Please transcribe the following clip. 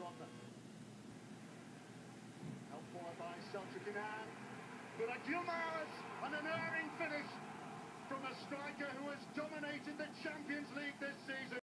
on. Helped forward by Selçuk İnan. Burak Yilmaz, an unerring finish from a striker who has dominated the Champions League this season.